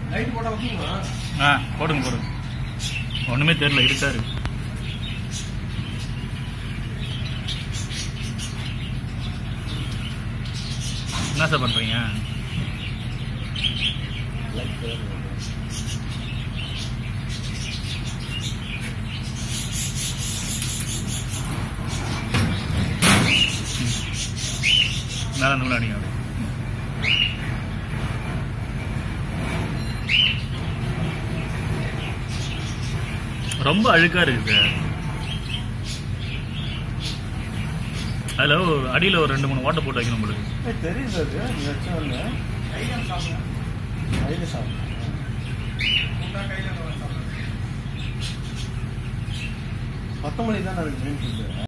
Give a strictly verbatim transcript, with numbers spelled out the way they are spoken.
Light போட்டா வைக்கணுமா? ஆ போடுங்க போடுங்க. ஒன்றுமே தெரியல, இருட்டா இருக்கு. என்ன சார் பண்ணுறீங்க? மேலே நூல் அடிங்க. ரொம்ப அழுக்கா இருக்கு சார். அதில் அடியில் ஒரு ரெண்டு மூணு ஓட்டை போட்டு வைக்கணும் உங்களுக்கு. தெரியும் சார், நீ வச்சோன்னு கையில் சாப்பிடும். பத்து மணி தான் நான் மெயின் ஃபுட்டு.